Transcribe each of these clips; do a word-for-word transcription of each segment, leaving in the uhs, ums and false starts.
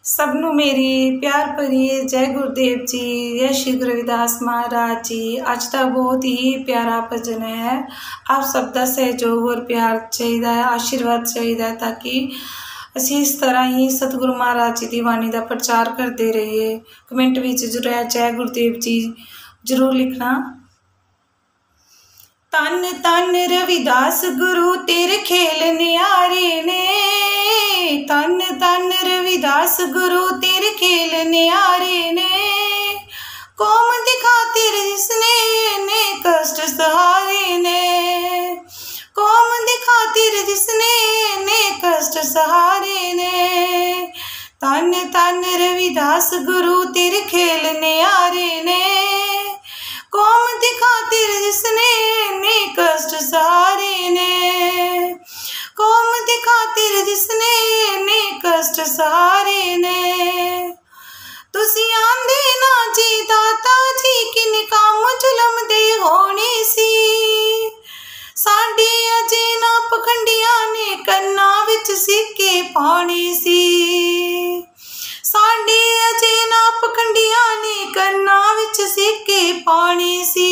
सबनू मेरी प्यार भरी जय गुरुदेव जी, जय श्री गुरु रविदास महाराज जी। अज का बहुत ही प्यारा भजन है। आप सब का सहयोग और प्यार चाहिए है, आशीर्वाद चाहिए है, ताकि असी इस तरह ही सतगुरु महाराज जी की वाणी का प्रचार करते रहिए। कमेंट में जरूर जय गुरुदेव जी जरूर लिखना। तन तन रविदास गुरु तेरे खेल न्यारे ने, तन तन रविदास गुरु तेरे खेल न्यारे ने। कौम दी खातिर जिसने ने कष्ट सहारे ने, कौम दी खातिर जिसने ने कष्ट सहारे ने। तन तन रविदास गुरु तेरे खेल न्यारे ने, कौम दी खातिर जिसने ने कष्ट सहारे ने, कौम दी खातिर जिसने ने कष्ट सहारे ने। तुसी आंदे ना जी दाता जी किन काम जुलम दे होने सी, साडे अजे ना पखंडिया ने कन्ना विच सिक्के पाने सी, साडे अजे ना पखंडिया ने कन्ना विच सिक्के पाने सी।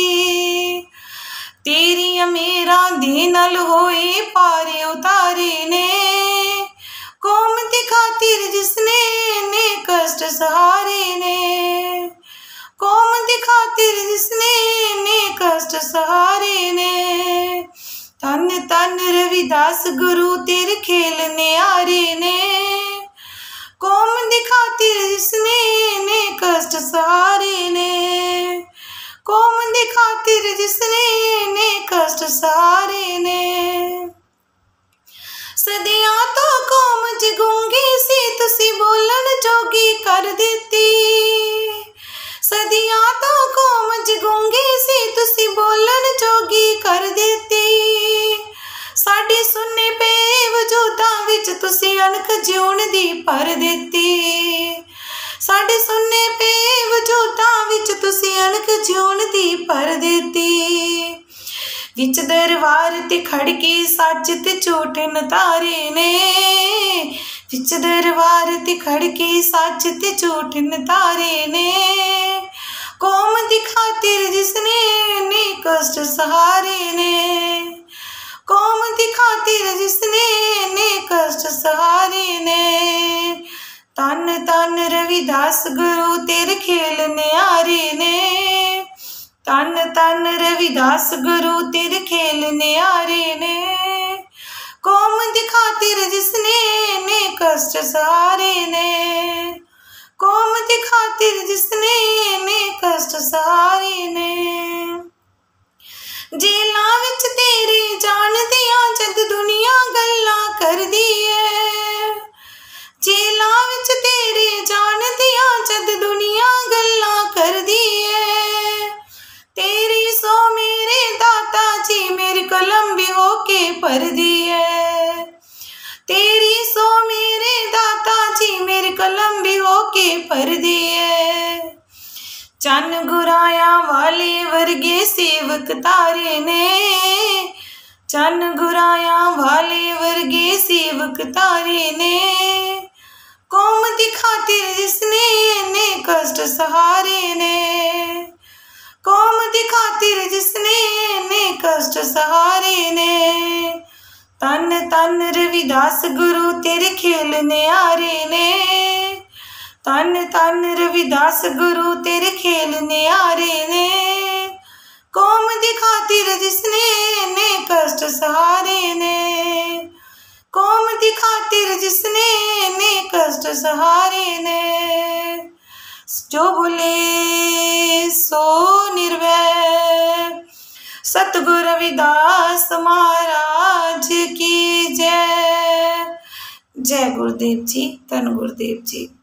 तेरिया मेरा दे नल होए पारे उतारे ने, कौम दी खातिर जिसने ने कष्ट सहारे ने, कौम दी खातिर जिसने ने कष्ट सहारे ने। तन तन रविदास गुरु तेरे खेल न्यारे ने, कौम दी खातिर जिसने ने कष्ट सहारे ने, कौम दी खातिर जिसने ने कष्ट सहारे ने। सदियां तो कौम जगूंगी सी तुसी बोलन जोगी कर देती, सदियां तो कौम जगूंगी सी तुसी बोलन जोगी कर देती। साडे सुनने पे वजूदां विच तुसी अनख जिउण दी भर देती, साडे सुनने पे वजूदां विच तुसी अनख जिउण दी भर देती। विच दरबार ते खड़के सच ते झूठ नतारे ने, विच दरबार ते खड़के सच ते झूठ नतारे ने। कौम दी खातिर जिसने ने कष्ट सहारे ने, कौम दी खातिर जिसने ने कष्ट सहारे ने। तन तन रविदास गुरु तेरे खेल न्यारे ने, तन तन रविदास गुरु तेरे खेल न्यारे ने। कौम दी खातिर जिसने ने कष्ट सहारे ने, कौम दी खातिर जिसने ने कष्ट सहारे ने। जेलां विच तेरे जान दियां जद दुनिया गल्लां करदी है, जेलां विच तेरे जान दियां जद दुनिया गल्लां करदी है। तेरी सो मेरे दाता जी मेरी कलम भी होके भरदी है, तेरी सो मेरे दाता जी मेरी कलम भी होके भरदी है। चन गुराया वाले वर्गे सेवक तारे ने, चन गुराया वाले वर्गे सेवक तारे ने। कौम दी खातिर जिसने ने कष्ट सहारे ने, कौम दी खातिर जिसने ने कष्ट सहारे ने। तन तन रविदास गुरु तेरे खेल न्यारे ने, तन तन रविदास गुरु तेरे खेल न्यारे ने। कौम दी खातिर जिसने ने कष्ट सहारे ने, कौम दी खातिर जिसने ने कष्ट सहारे ने। जो बोले सो निर्भय सतगुरु रविदास महाराज की जय। जय गुरुदेव जी, धन गुरुदेव जी।